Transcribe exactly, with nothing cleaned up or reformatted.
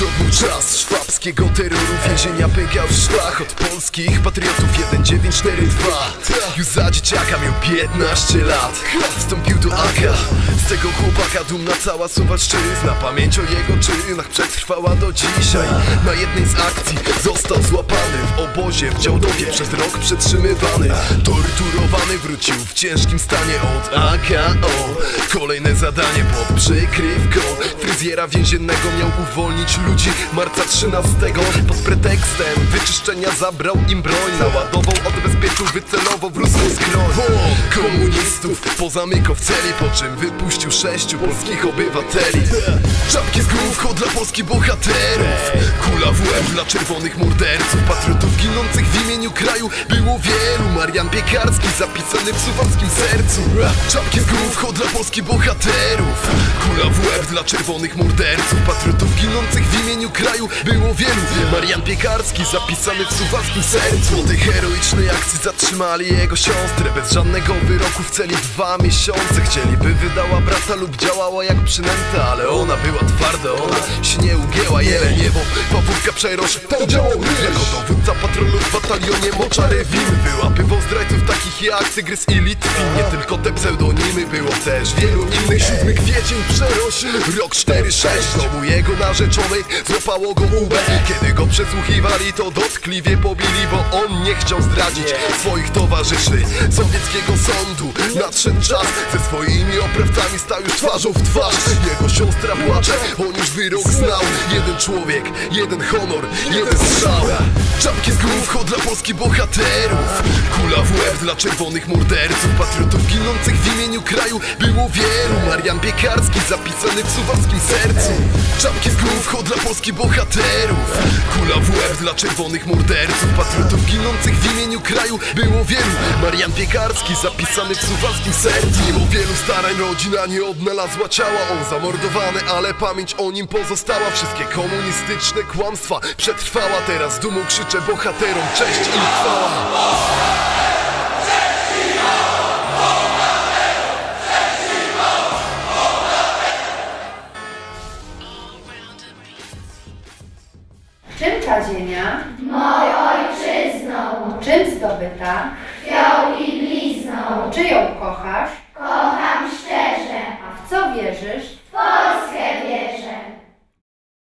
To był czas szwabskiego terroru, więzienia pękał szlach od polskich patriotów. Jeden dziewięć cztery dwa. Już za dzieciaka miał piętnaście lat. Wstąpił do A K. Z tego chłopaka dumna cała Suwalszczyzna. Pamięć o jego czynach przetrwała do dzisiaj. Na jednej z akcji został złapany w obozie w Działdowie, przez rok przetrzymywany. Torturowany wrócił w ciężkim stanie od A K O. Kolejne zadanie pod przykrywką fryzjera więziennego miał uwolnić ludzi marca trzynastego. Pod pretekstem wyczyszczenia zabrał im broń, naładował, odbezpieczył, wycelował w ruską skroń. Komunistów pozamykał w celi, po czym wypuścił sześciu polskich obywateli. Czapki z główką dla polskich bohaterów, kula w łeb dla czerwonych morderców. Patriotów ginących w imieniu kraju było wielu. Marian Piekarski zapisany w suwalskim sercu. Czapki z główką dla polskich bohaterów, kula w łeb dla czerwonych morderców. Patriotów ginących w imieniu kraju było wielu. Marian Piekarski zapisany w suwalskim sercu. Po tej heroicznej akcji zatrzymali jego siostrę. Bez żadnego wyroku w celi dwa miesiące. Chcieliby wydała brata lub działała jak przynęta, ale ona była twarda, ona się nie ugięła. Jeleniewą Pawłówka przerozpał jako dowódca patrolu w batalionie Moczary Win. Wyłapywał zdrajców takich jak Tygrys i Litwin. Nie tylko te pseudonimy, było też wielu innych. Siódmy kwiecień Przerośl, rok cztery sześć. W domu jego narzeczonej złapało go U B. Kiedy go przesłuchiwali, to dotkliwie pobili, bo on nie chciał zdradzić swoich towarzyszy. Sowieckiego sądu nadszedł czas, ze swoimi oprawcami stał już twarzą w twarz. Jego siostra płacze, on już wyrok znał. Jeden człowiek, jeden honor, jeden strzał. Czapki z główką dla polskich bohaterów, kula w łeb dla czerwonych morderców. Patriotów ginących w imieniu kraju było wielu. Marian Piekarski zapisany w suwalskim sercu. Czapki z główką dla polskich bohaterów, kula w łeb dla czerwonych morderców. Patriotów ginących w imieniu kraju było wielu. Marian Piekarski zapisany w suwalskim sercu. Mimo wielu starań rodzina nie odnalazła ciała. On zamordowany, ale pamięć o nim pozostała. Wszystkie komunistyczne kłamstwa przetrwała. Teraz dumą krzyczę bohaterom cześć i chwała. Czym ta ziemia? Moją ojczyzną. Czym zdobyta? Krwią i blizną. Czy ją kochasz? Kocham szczerze. A w co wierzysz? W